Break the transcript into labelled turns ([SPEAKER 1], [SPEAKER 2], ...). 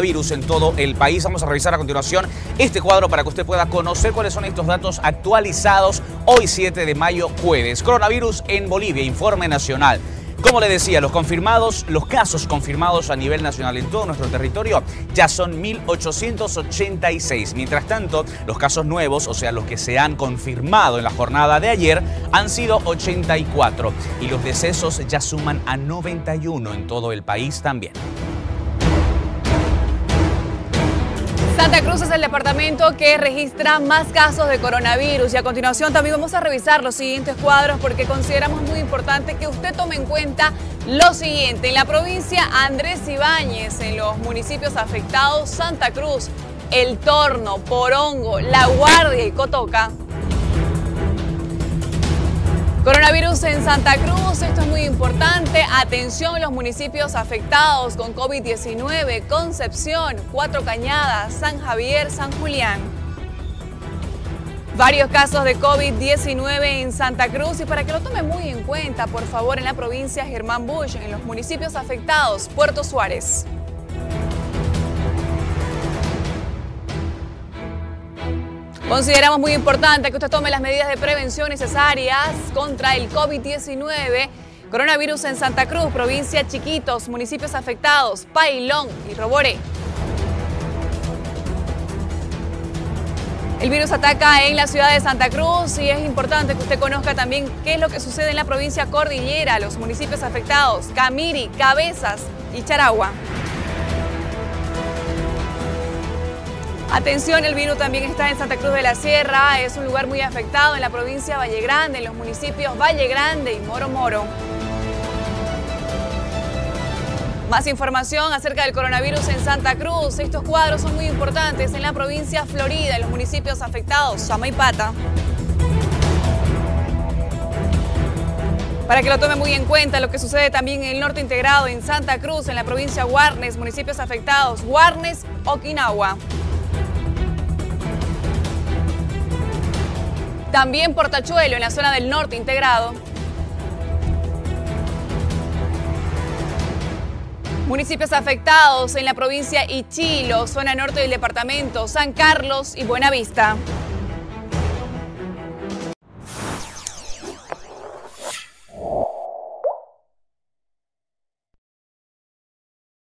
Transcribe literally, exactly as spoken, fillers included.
[SPEAKER 1] virus en todo el país. Vamos a revisar a continuación este cuadro para que usted pueda conocer cuáles son estos datos actualizados hoy siete de mayo, jueves. Coronavirus en Bolivia, informe nacional. Como le decía, los confirmados, los casos confirmados a nivel nacional en todo nuestro territorio ya son mil ochocientos ochenta y seis. Mientras tanto, los casos nuevos, o sea, los que se han confirmado en la jornada de ayer, han sido ochenta y cuatro. Y los decesos ya suman a noventa y uno en todo el país también.
[SPEAKER 2] Santa Cruz es el departamento que registra más casos de coronavirus y a continuación también vamos a revisar los siguientes cuadros porque consideramos muy importante que usted tome en cuenta lo siguiente. En la provincia Andrés Ibáñez, en los municipios afectados Santa Cruz, El Torno, Porongo, La Guardia y Cotoca. Coronavirus en Santa Cruz, esto es muy importante. Atención, los municipios afectados con COVID diecinueve, Concepción, Cuatro Cañadas, San Javier, San Julián. Varios casos de COVID diecinueve en Santa Cruz y para que lo tome muy en cuenta, por favor, en la provincia Germán Busch, en los municipios afectados, Puerto Suárez. Consideramos muy importante que usted tome las medidas de prevención necesarias contra el COVID diecinueve. Coronavirus en Santa Cruz, provincia Chiquitos, municipios afectados, Pailón y Roboré. El virus ataca en la ciudad de Santa Cruz y es importante que usted conozca también qué es lo que sucede en la provincia Cordillera, los municipios afectados, Camiri, Cabezas y Charagua. Atención, el virus también está en Santa Cruz de la Sierra, es un lugar muy afectado en la provincia Valle Grande, en los municipios Valle Grande y Moro Moro. Más información acerca del coronavirus en Santa Cruz. Estos cuadros son muy importantes en la provincia Florida, en los municipios afectados, Samaipata. Para que lo tome muy en cuenta lo que sucede también en el norte integrado, en Santa Cruz, en la provincia Guarnes, municipios afectados, Guarnes, Okinawa. También Portachuelo, en la zona del norte integrado. Municipios afectados en la provincia Ichilo, zona norte del departamento, San Carlos y Buenavista.